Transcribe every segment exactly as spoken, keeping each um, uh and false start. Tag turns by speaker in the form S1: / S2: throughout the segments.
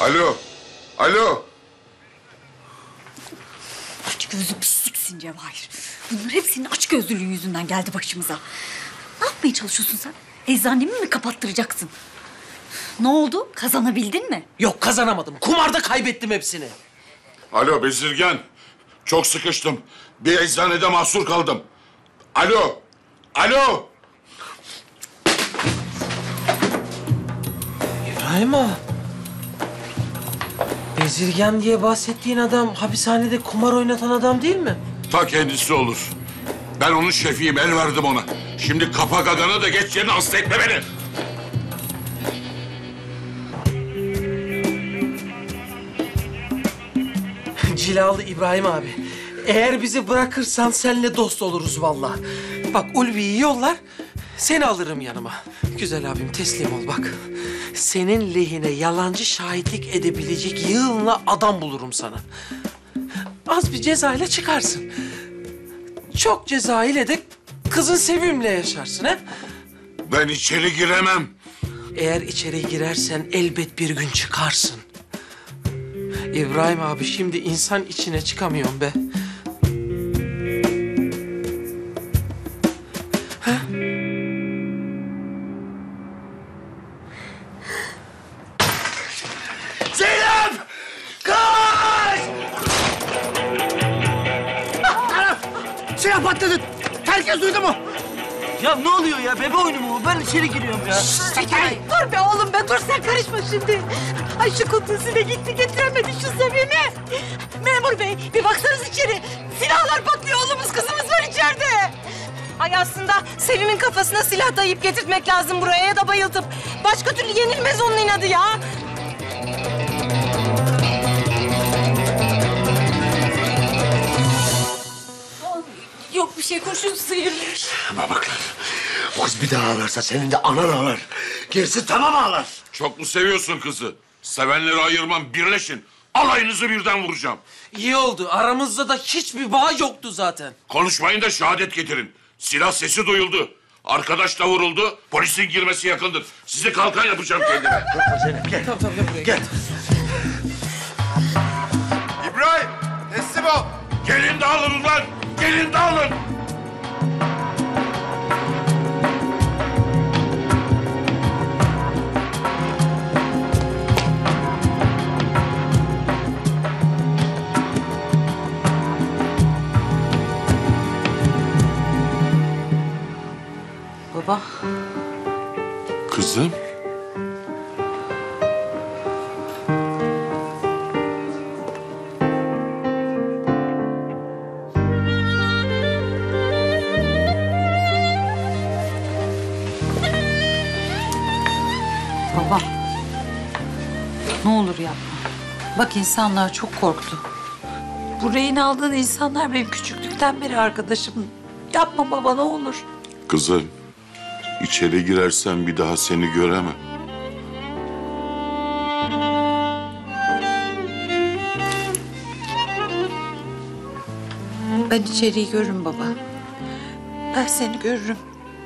S1: Alo. Alo.
S2: Aç gözlü pisliksin Cevahir. Bunlar hep senin aç gözlülüğün yüzünden geldi başımıza. Ne yapmaya çalışıyorsun sen? Eczanemi mi kapattıracaksın? Ne oldu? Kazanabildin mi?
S3: Yok, kazanamadım. Kumarda kaybettim hepsini.
S1: Alo Bezirgen. Çok sıkıştım. Bir eczanede mahsur kaldım. Alo. Alo.
S3: İbrahim ağa. Bezirgen diye bahsettiğin adam hapishanede kumar oynatan adam değil mi?
S1: Ta kendisi olur. Ben onun şefiyim, el verdim ona. Şimdi kapa gagana da geç yerine hasta etme beni.
S3: Cilalı İbrahim abi. Eğer bizi bırakırsan seninle dost oluruz vallahi. Bak Ulvi'yi yollar, seni alırım yanıma. Güzel abim teslim ol bak. Senin lehine yalancı şahitlik edebilecek yığınla adam bulurum sana. Az bir ceza ile çıkarsın. Çok ceza ile de kızın Sevim'le yaşarsın ha?
S1: Ben içeri giremem.
S3: Eğer içeri girersen elbet bir gün çıkarsın. İbrahim abi şimdi insan içine çıkamıyorum be. Ha?
S4: Zeynep! Kaç! Anam! Silah patladı. Herkes duydu mu?
S5: Ya ne oluyor ya? Bebe oyunu mu bu? Ben içeri giriyorum ya.
S2: Zekai! Dur be oğlum be, dur sen karışma şimdi. Ay şu kutusuyla gitti getiremedi şu Sevim'i. Memur bey bir baksanız içeri. Silahlar patlıyor, oğlumuz kızımız var içeride.
S6: Ay aslında Sevim'in kafasına silah dayayıp getirtmek lazım buraya ya da bayıltıp. Başka türlü yenilmez onun inadı ya.
S2: Yok bir şey, kurşun sıyırmış.
S4: Ama bak lan. O kız bir daha ağlarsa senin de anan ağlar. Gerisi tamam ağlar.
S1: Çok mu seviyorsun kızı? Sevenleri ayırmam, birleşin. Alayınızı birden vuracağım.
S3: İyi oldu. Aramızda da hiçbir bağ yoktu zaten.
S1: Konuşmayın da şehadet getirin. Silah sesi duyuldu. Arkadaş da vuruldu. Polisin girmesi yakındır. Sizi kalkan yapacağım kendime.
S4: Korkma Zeynep gel.
S3: Tamam tamam gel buraya.
S4: Gel.
S1: İbrahim, teslim ol. Gelin dağılın ulan. Gelin dağılın.
S2: Baba.
S1: Kızım.
S2: Baba. Ne olur yapma. Bak insanlar çok korktu. Bu rehin aldığın insanlar benim küçüklükten beri arkadaşım. Yapma baba, ne olur.
S1: Kızım, içeri girersen bir daha seni göremem.
S2: Ben içeriği görürüm baba. Ben seni görürüm.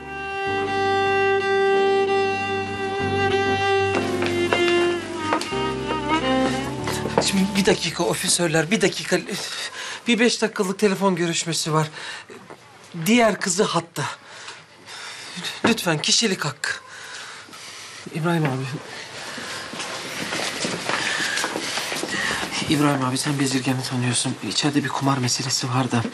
S3: Şimdi bir dakika ofisörler, bir dakika. Bir beş dakikalık telefon görüşmesi var. Diğer kızı hatta. Lütfen kişilik hakkı. İbrahim abi. İbrahim abi sen Bezirgen'i tanıyorsun. İçeride bir kumar meselesi var da.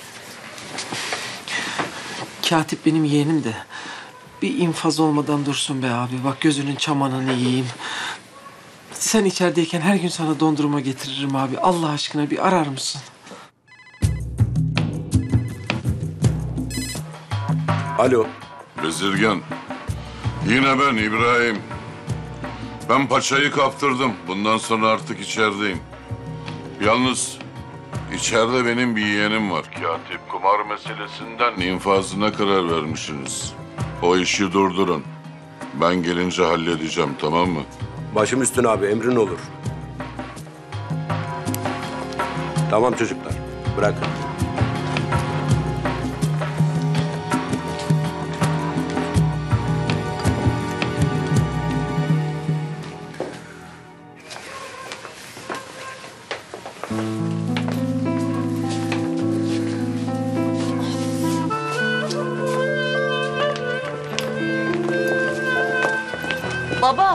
S3: Katip benim yeğenim de. Bir infaz olmadan dursun be abi. Bak gözünün çamanını yiyeyim. Sen içerideyken her gün sana dondurma getiririm abi. Allah aşkına bir arar mısın?
S4: Alo.
S1: Bezirgen, yine ben İbrahim. Ben paçayı kaptırdım. Bundan sonra artık içerideyim. Yalnız içeride benim bir yeğenim var. Katip kumar meselesinden infazına karar vermişsiniz. O işi durdurun. Ben gelince halledeceğim, tamam mı?
S4: Başım üstüne abi, emrin olur. Tamam çocuklar, bırakın.
S2: Baba.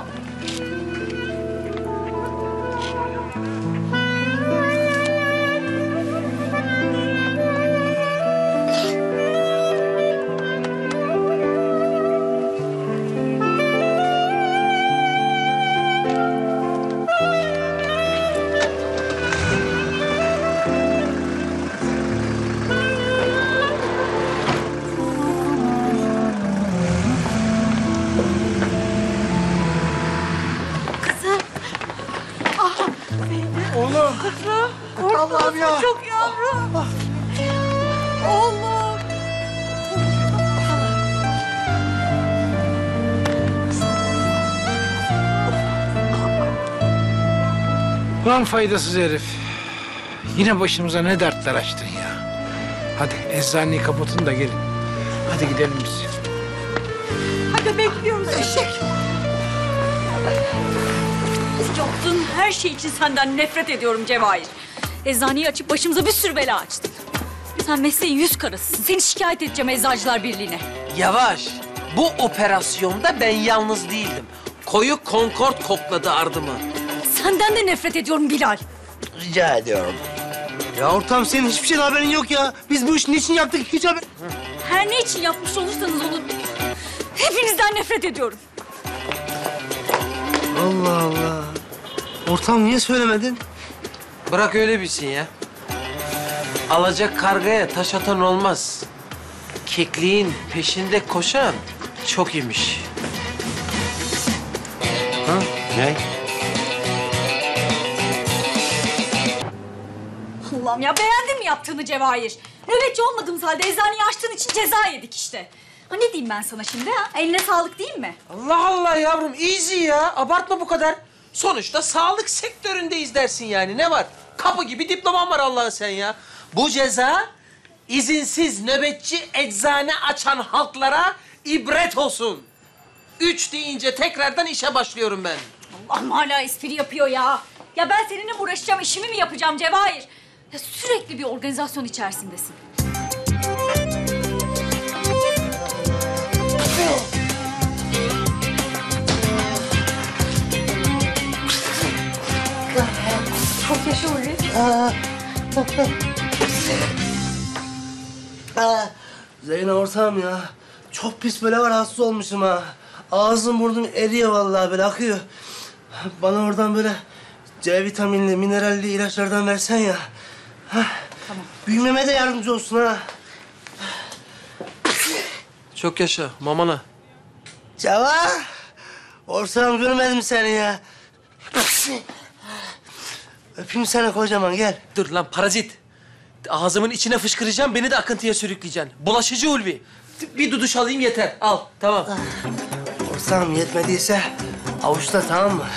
S4: Oğlum. Allah'ım ya.
S2: Çok yavrum. Oğlum.
S7: Ulan faydasız herif. Yine başımıza ne dertler açtın ya. Hadi eczaneyi kapatın da gelin. Hadi gidelim biz.
S2: Hadi bekliyoruz eşek.
S8: Yaptığın her şey için senden nefret ediyorum Cevahir. Eczaneyi açıp başımıza bir sürü bela açtın. Sen mesleğin yüz karasısın. Seni şikayet edeceğim Eczacılar Birliği'ne.
S3: Yavaş. Bu operasyonda ben yalnız değildim. Koyu Concord kokladı ardımı.
S8: Senden de nefret ediyorum Bilal.
S4: Rica ediyorum. Ya ortam senin hiçbir şeyden haberin yok ya. Biz bu işi niçin yaptık hiç haber...
S8: Her ne için yapmış olursanız onu... Hepinizden nefret ediyorum.
S4: Allah Allah. Ortam niye söylemedin?
S3: Bırak öyle bilsin ya. Alacak kargaya taş atan olmaz. Kekliğin peşinde koşan çok imiş.
S4: Ha? Ne?
S8: Allah'ım ya beğendin mi yaptığını Cevahir? Nöbetçi olmadığımız halde eczaneyi açtığın için ceza yedik işte. Ha ne diyeyim ben sana şimdi ha? Eline sağlık değil mi?
S3: Allah Allah yavrum, easy ya. Abartma bu kadar. Sonuçta sağlık sektöründeyiz dersin yani. Ne var? Kapı gibi diploman var Allah'ın sen ya. Bu ceza izinsiz nöbetçi eczane açan halklara ibret olsun. Üç deyince tekrardan işe başlıyorum ben.
S8: Allah'ım hala espri yapıyor ya. Ya ben seninle mi uğraşacağım, işimi mi yapacağım Cevahir? Ya sürekli bir organizasyon içerisindesin. Çok yaşa Ulvi.
S4: Zeynep ortağım ya. Çok pis böyle var, rahatsız olmuşum ha. Ağzım burnum eriyor vallahi, böyle akıyor. Bana oradan böyle C vitaminli, mineralli ilaçlardan versen ya. Hah. Tamam. Büyümeme de yardımcı olsun ha.
S3: Çok yaşa mamana.
S4: Ceva! Ortağım görmedim seni ya. Öpeyim seni kocaman, gel.
S3: Dur lan parazit. Ağzımın içine fışkıracağım, beni de akıntıya sürükleyeceksin. Bulaşıcı Ulvi. Bir duduş alayım yeter. Al, tamam.
S4: Ortağım yetmediyse avuçta, tamam mı?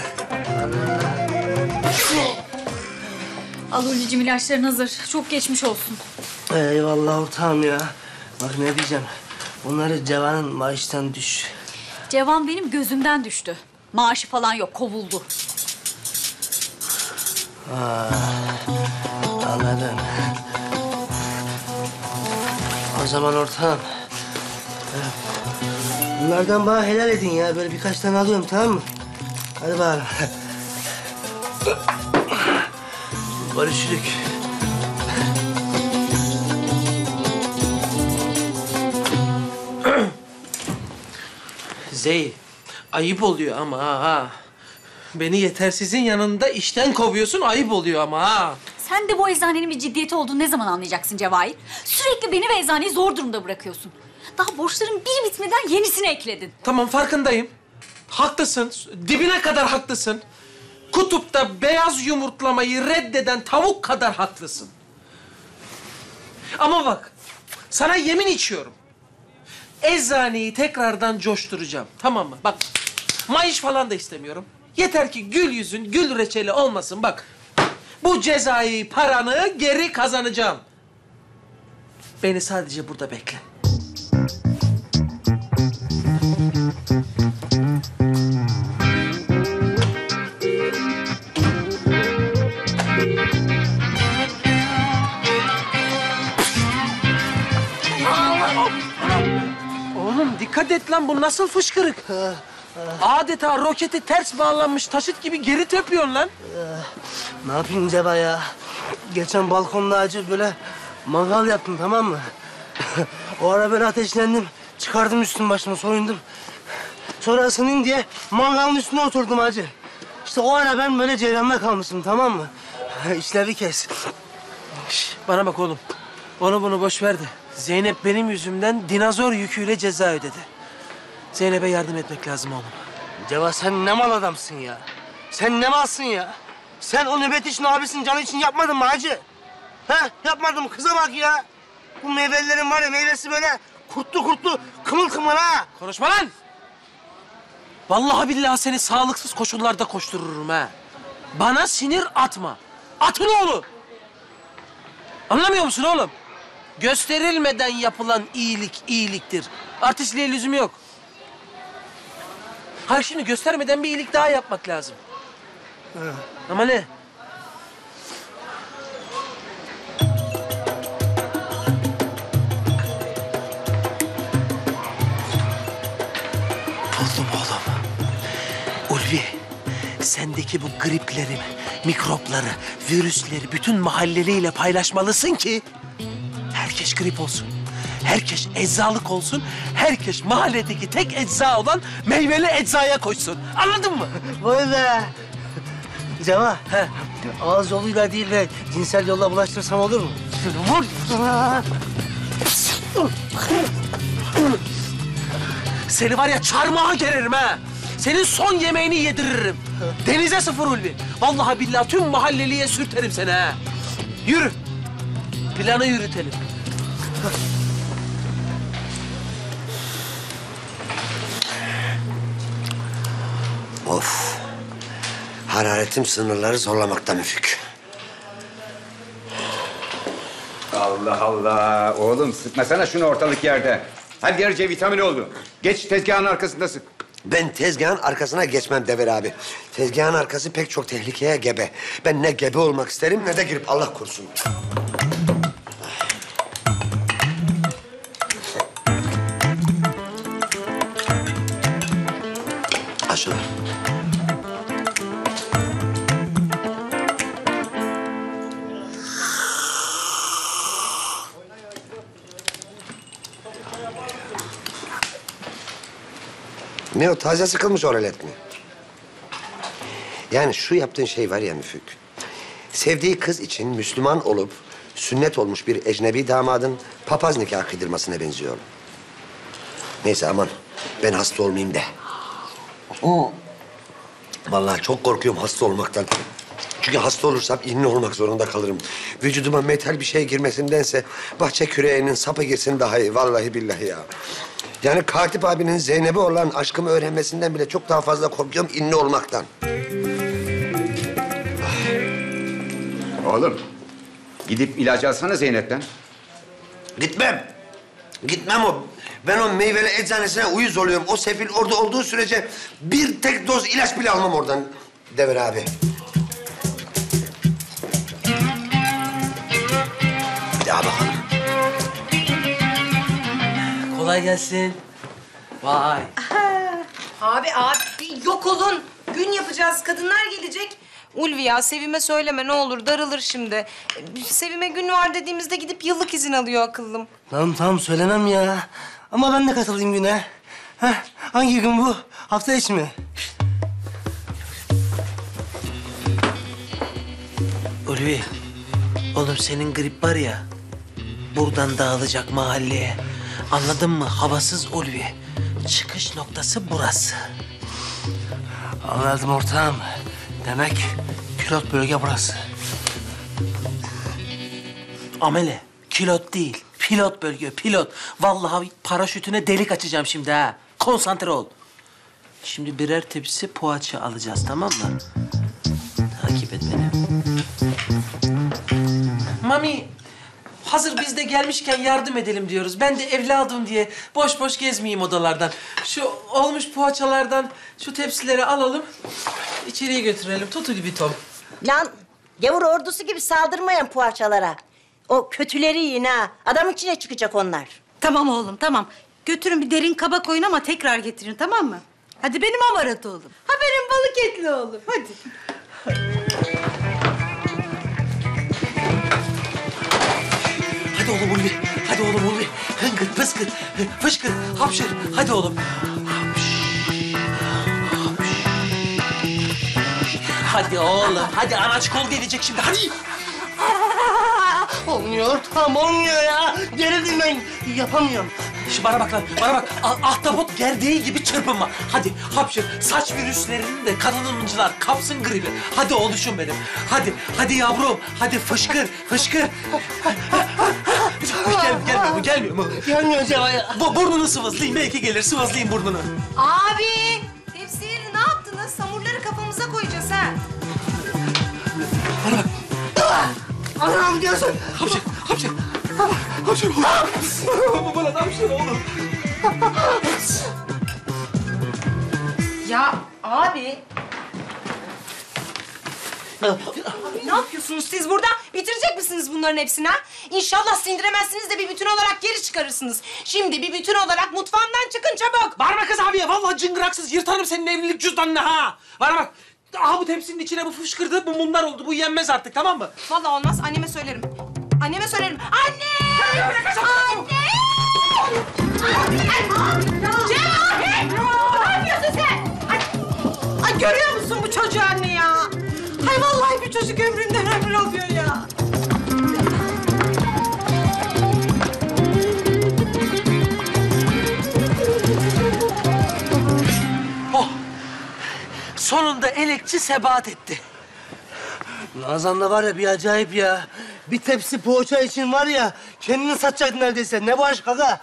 S8: Al Ulvi'cim ilaçların hazır. Çok geçmiş olsun.
S4: Eyvallah ortağım ya. Bak ne diyeceğim. Bunları Ceva'nın maaştan düş.
S8: Cevan benim gözümden düştü. Maaşı falan yok, kovuldu.
S4: Anladım. O zaman ortağım. Bunlardan bana helal edin ya. Böyle birkaç tane alıyorum, tamam mı? Hadi bakalım. Görüşürük.
S3: Zey, ayıp oluyor ama ha. ha. Beni yetersizin yanında işten kovuyorsun, ayıp oluyor ama ha.
S8: Sen de bu eczanenin bir ciddiyeti olduğunu ne zaman anlayacaksın Cevahir? Sürekli beni ve eczaneyi zor durumda bırakıyorsun. Daha borçların bir bitmeden yenisini ekledin.
S3: Tamam, farkındayım. Haklısın, dibine kadar haklısın. Kutupta beyaz yumurtlamayı reddeden tavuk kadar haklısın. Ama bak, sana yemin içiyorum. Eczaneyi tekrardan coşturacağım, tamam mı? Bak, maaş falan da istemiyorum. Yeter ki gül yüzün, gül reçeli olmasın bak. Bu cezayı, paranı geri kazanacağım. Beni sadece burada bekle. dikkat et lan, bu nasıl fışkırık? Adeta roketi ters bağlanmış taşıt gibi geri tepiyorsun lan.
S4: Ne yapayım Ceva ya? Geçen balkonda acı böyle mangal yaptım, tamam mı? O ara böyle ateşlendim. Çıkardım üstüm başımı, soyundum. Sonra ısınayım diye mangalın üstüne oturdum acı. İşte o ara ben böyle cevremde kalmışım, tamam mı? İşlevi kes.
S3: Şş, bana bak oğlum. Onu bunu boş ver de. Zeynep benim yüzümden dinozor yüküyle ceza ödedi. Zeynep'e yardım etmek lazım oğlum.
S4: Ceva sen ne mal adamsın ya? Sen ne malsın ya? Sen o nöbet için abisinin canı için yapmadın mı hacı? Ha? Yapmadın mı? Kıza bak ya. Bu meyvelerin var ya, meyvesi böyle kurtlu kurtlu, kımıl kımıl ha.
S3: Konuşma lan! Vallahi billahi seni sağlıksız koşullarda koştururum ha. Bana sinir atma. Atın oğlu! Anlamıyor musun oğlum? Gösterilmeden yapılan iyilik iyiliktir. Artistliğe lüzum yok. Hayır, şimdi göstermeden bir iyilik daha yapmak lazım. Ama ne? Buldum oğlum. Ulvi, sendeki bu gripleri, mikropları, virüsleri bütün mahalleliyle paylaşmalısın ki herkes grip olsun. Herkes eczalık olsun. Herkes mahalledeki tek ecza olan meyveli eczaya koşsun. Anladın mı?
S4: Vay be. Ceva, he, ağız yoluyla değil de cinsel yolla bulaştırsam olur mu?
S3: Vur! Seni var ya çarmıha gererim ha. Senin son yemeğini yediririm. Denize sıfır Ulvi. Vallahi billahi tüm mahalleliye sürterim seni ha. Yürü. Planı yürütelim.
S9: Of. Hararetim sınırları zorlamakta Müfük.
S10: Allah Allah. Oğlum sıkmasana şunu ortalık yerde. Her yer C vitamini oldu. Geç tezgahın arkasında sık.
S9: Ben tezgahın arkasına geçmem Devir abi. Tezgahın arkası pek çok tehlikeye gebe. Ben ne gebe olmak isterim ne de girip Allah korusun. Aşılar. Ne o, taze sıkılmış oralet mi? Yani şu yaptığın şey var ya Müfük. Sevdiği kız için Müslüman olup sünnet olmuş bir ecnebi damadın papaz nikahı kıydırmasına benziyor. Neyse aman, ben hasta olmayayım de. Vallahi çok korkuyorum hasta olmaktan. Çünkü hasta olursam inni olmak zorunda kalırım. Vücuduma metal bir şey girmesindense bahçe küreğinin sapı girsin daha iyi. Vallahi billahi ya. Yani Katip abinin Zeynep'e olan aşkımı öğrenmesinden bile çok daha fazla korkuyorum inni olmaktan.
S10: Oğlum gidip ilacı alsana Zeynep'ten.
S9: Gitmem. Gitmem o. Ben o meyveli eczanesine uyuz oluyorum. O sefil orada olduğu sürece bir tek doz ilaç bile almam oradan Devir abi. Bir daha bakalım.
S3: Kolay gelsin. Vay.
S6: Abi abi yok olun. Gün yapacağız. Kadınlar gelecek. Ulvi ya Sevim'e söyleme ne olur, darılır şimdi. Sevim'e gün var dediğimizde gidip yıllık izin alıyor akıllım.
S4: Tamam tamam söylemem ya. Ama ben de katılayım güne. Heh, hangi gün bu? Hafta içi mi?
S3: Ulvi, oğlum senin grip var ya, buradan dağılacak mahalleye. Anladın mı? Havasız Ulvi. Çıkış noktası burası.
S4: Anladım ortağım. Demek pilot bölge burası.
S3: Amele, kilot değil, pilot bölge, pilot. Vallahi paraşütüne delik açacağım şimdi ha. Konsantre ol. Şimdi birer tepsi poğaça alacağız, tamam mı? Takip et beni. Mami, hazır biz de gelmişken yardım edelim diyoruz. Ben de evladım diye boş boş gezmeyeyim odalardan. Şu olmuş poğaçalardan şu tepsileri alalım, içeriye götürelim. Tutu gibi Tom.
S11: Lan gavur ordusu gibi saldırmayan poğaçalara. O kötüleri yiyin ha. Adam içine çıkacak onlar.
S8: Tamam oğlum tamam.
S12: Götürün bir derin kaba koyun ama tekrar getirin, tamam mı? Hadi benim amarat oğlum. Ha benim balık etli oğlum. Hadi.
S3: Hadi oğlum Ulvi. Hadi oğlum Ulvi. Hıngır, pıskır, fışkır, hapşır. Hadi oğlum. Hadi oğlum. Hadi anaç kol gelecek şimdi. Hadi.
S4: Olmuyor, tam olmuyor ya. Gerildim ben, yapamıyorum.
S3: Şu bana bak lan, bana bak. A- ahtapot gerdeği gibi çırpınma. Hadi hapşır. Saç virüslerini de kadınımcılar kapsın gribi. Hadi oğluşum benim. Hadi, hadi yavrum. Hadi fışkır, fışkır. Gel, gelmiyor mu, gelmiyor mu?
S4: Gelmiyor Cevahir.
S3: Bu burnunu sıvazlayayım, belki gelir. Sıvazlayayım burnunu.
S6: Abi! Tepsileri ne yaptınız? Samurları kafamıza koyacağız ha.
S4: Anam diyorsun.
S3: Hapşır, hapşır. Hapşır oğlum. Bana hapşır oğlum.
S6: Ya abi! Abi ne yapıyorsunuz siz burada? Bitirecek misiniz bunların hepsini ha? İnşallah sindiremezsiniz de bir bütün olarak geri çıkarırsınız. Şimdi bir bütün olarak mutfağımdan çıkın çabuk.
S3: Bağırma kız abiye. Vallahi cıngıraksız yırtarım senin evlilik cüzdanını ha. Bana bak. Aha bu tepsinin içine bu fışkırdı, bu mumlar oldu. Bu yenmez artık, tamam mı?
S6: Vallahi olmaz. Anneme söylerim. Anneme söylerim. Anne! Anne!
S12: Cevahir! Ne yapıyorsun sen? Ay, ay görüyor musun bu çocuğu anne ya? Hay vallahi bir çocuk ömründen ömür alıyor ya.
S3: Oh! Sonunda elekçi sebat etti.
S4: Nazan da var ya bir acayip ya. Bir tepsi poğaça için var ya kendini satacak neredeyse. Ne bu aşk aga?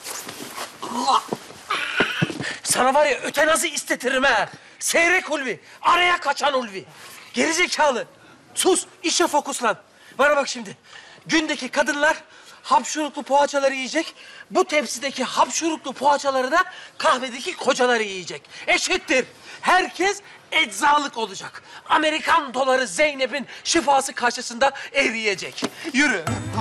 S3: Sana var ya ötenazi istetirim ha. Seyrek Ulvi, araya kaçan Ulvi. Gerizekalı. Sus, işe fokuslan. Bana bak şimdi. Gündeki kadınlar hapşuruklu poğaçaları yiyecek. Bu tepsideki hapşuruklu poğaçaları da kahvedeki kocaları yiyecek. Eşittir. Herkes eczalık olacak. Amerikan doları Zeynep'in şifası karşısında eriyecek. Yürü.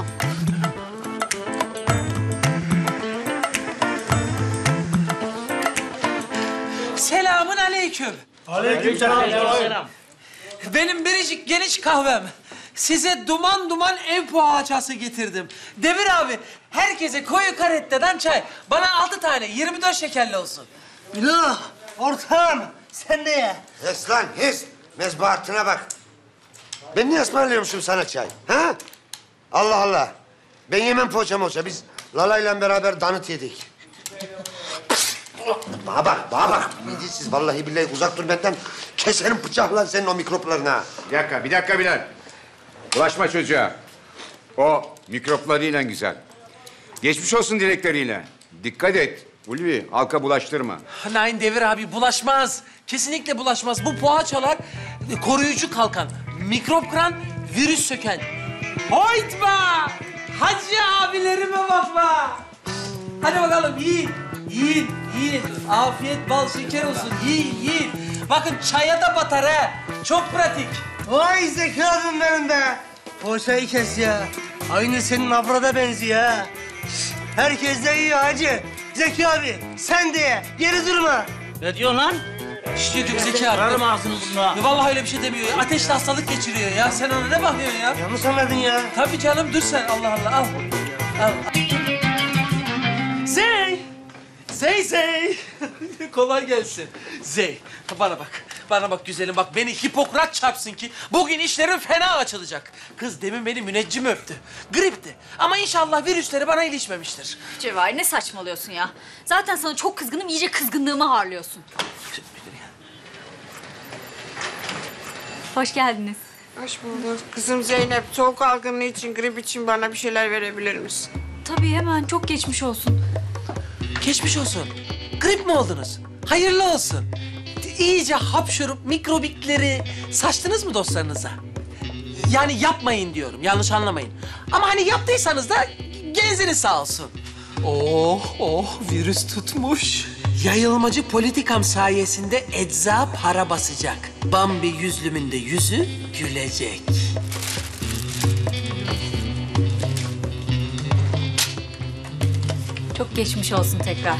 S3: Selamın aleyküm.
S5: Aleykümselam.
S3: Benim biricik geniş kahvem. Size duman duman ev poğaçası getirdim. Demir abi, herkese koyu karetteden çay. Bana altı tane, yirmi dört şekerli olsun.
S4: Bilo, ortağım sen de ye.
S9: Hes lan hes. Mezbahatına bak. Ben niye ısmarlıyormuşum sana çay? Ha? Allah Allah. Ben yemem poğaça moğaça. Biz Lala'yla beraber danıt yedik. Bana bak, bana bak. Midesiz vallahi billahi uzak dur benden. Keserim bıçakla senin o mikroplarına.
S10: Bir dakika, bir dakika Bilal. Bulaşma çocuğa. O mikroplarıyla güzel. Geçmiş olsun dilekleriyle. Dikkat et. Ulvi, halka bulaştırma.
S3: Nein Devir abi, bulaşmaz. Kesinlikle bulaşmaz. Bu poğaçalar koruyucu kalkan, mikrop kıran, virüs söken. Hoytma! Hacı abilerime bakma. Hadi bakalım yiyin, yiyin, yiyin. Afiyet bal şeker olsun, yiyin, yiyin. Bakın çaya da batar ha. Çok pratik.
S4: Vay Zeki abim benim be. Poğaçayı kes ya. Aynı senin abrada benziyor ha. Herkes de yiyor hacı. Zeki abi sen de ye. Geri durma.
S5: Ne diyorsun lan?
S3: İşte diyor Zeki abi.
S5: Kırarım ağzını burnuna.
S3: Ya vallahi öyle bir şey demiyor ya. Ateşli hastalık geçiriyor ya. Sen ona ne bakıyorsun ya?
S4: Yanlış anladın ya.
S3: Tabii canım, dur sen. Allah Allah, al. Al. Zey! Zey, Zey! Kolay gelsin. Zey, bana bak. Bana bak güzelim, bak beni Hipokrat çarpsın ki bugün işlerim fena açılacak. Kız demin beni müneccim öptü. Gripti. Ama inşallah virüsleri bana ilişmemiştir.
S8: Cevahir ne saçmalıyorsun ya? Zaten sana çok kızgınım, iyice kızgınlığımı harlıyorsun. Hoş geldiniz.
S13: Hoş bulduk. Kızım Zeynep, soğuk algınlığı için, grip için bana bir şeyler verebilir misin?
S8: Tabii hemen, çok geçmiş olsun.
S3: Geçmiş olsun. Grip mi oldunuz? Hayırlı olsun. İyice hapşurup mikrobikleri saçtınız mı dostlarınıza? Yani yapmayın diyorum, yanlış anlamayın. Ama hani yaptıysanız da genziniz sağ olsun. Oh, oh, virüs tutmuş. Yayılmacı politikam sayesinde ecza para basacak. Bambi yüzlümün de yüzü gülecek.
S8: Çok geçmiş olsun tekrar.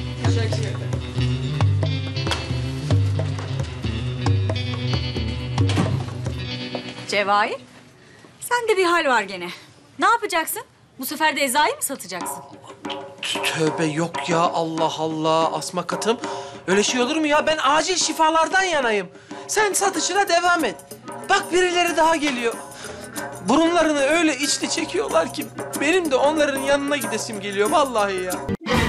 S8: Cevahir, sende bir hal var gene. Ne yapacaksın? Bu sefer de Eza'yı mı satacaksın?
S3: Tövbe yok ya, Allah Allah Asma Katım. Öyle şey olur mu ya? Ben acil şifalardan yanayım. Sen satışına devam et. Bak birileri daha geliyor. Burunlarını öyle içli çekiyorlar ki benim de onların yanına gidesim geliyor vallahi ya.